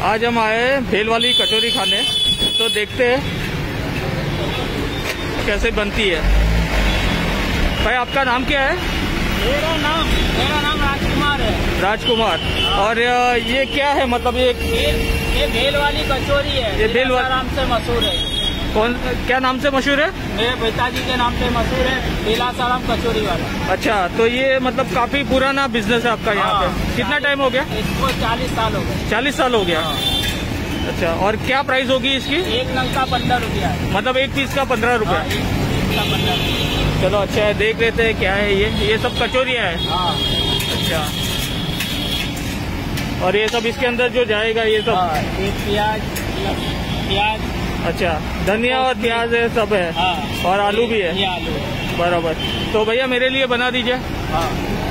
आज हम आए भेल वाली कचौरी खाने, तो देखते हैं कैसे बनती है। भाई आपका नाम क्या है? मेरा नाम राजकुमार है। राजकुमार। और ये क्या है, मतलब ये भेल वाली कचौरी है। ये भेल वाली नाम से मशहूर है। क्या नाम से मशहूर है? मेरे पिताजी के नाम से मशहूर है, बेलासाराम कचौरी वाला। अच्छा, तो ये मतलब काफी पुराना बिजनेस है आपका यहाँ पे? कितना टाइम हो गया? इसको 40 साल हो गए। 40 साल हो गया। अच्छा, और क्या प्राइस होगी इसकी? एक नंग का 15 रुपया है। मतलब एक पीस का 15 रुपया? एक पीस का 15 रुपया। चलो अच्छा है, देख लेते हैं क्या है ये सब कचौरियाँ है। हाँ। अच्छा, और ये सब इसके अंदर जो जाएगा ये सब? एक प्याज। अच्छा, धनिया और प्याज है, सब है। हाँ। और आलू भी है। ये आलू है। बराबर। तो भैया मेरे लिए बना दीजिए। हाँ।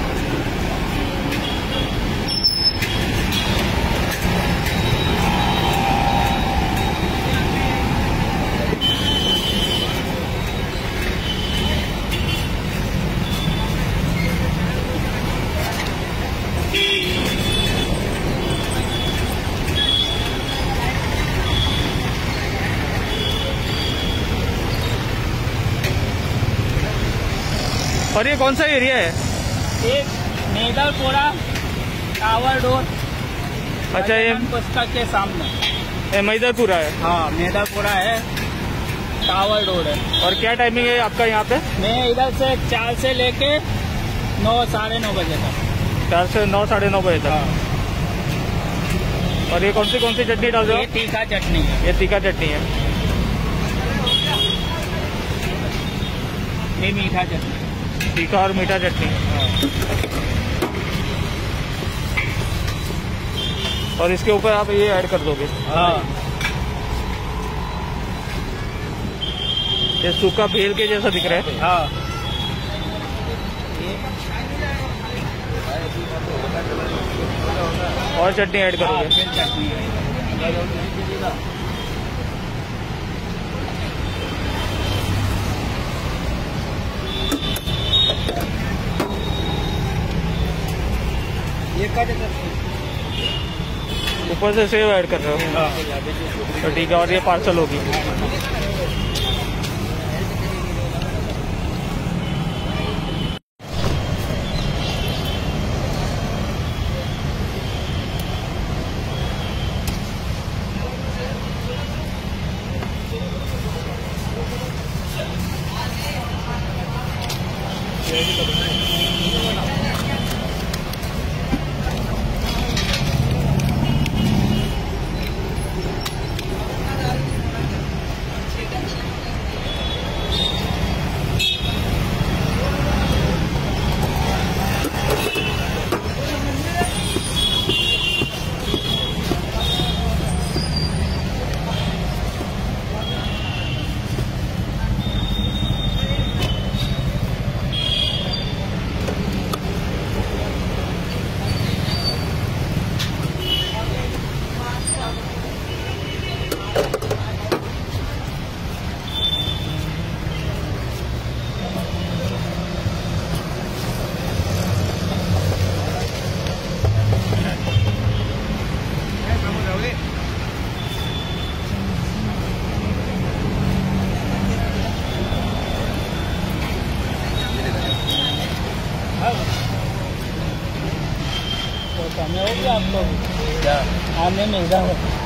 और ये कौन सा एरिया है? एक मेदरपुरा टावर रोड। अच्छा, ये पुस्तक के सामने मैदरपुरा है। हाँ, मेदरपुरा है, टावर रोड है। और क्या टाइमिंग है आपका यहाँ पे? मैं इधर से 4 से लेके 9 साढ़े 9 बजे तक। 4 से 9 साढ़े 9 बजे तक। हाँ। और ये कौन सी चटनी डाल रहे हो? ये तीखा चटनी है। ये तीखा चटनी है। ये मीठा चटनी। तीखा और मीठा चटनी। और इसके ऊपर आप ये ऐड कर दोगे? हाँ। ये सूखा भेल के जैसा दिख रहा है। हाँ। और चटनी ऐड करोगे? फिर चटनी है। ये ऊपर से सेव ऐड कर रहे हो? हाँ। तो ठीक है, और ये पार्सल होगी। तो समय हो गया आपको क्या आने में? इधर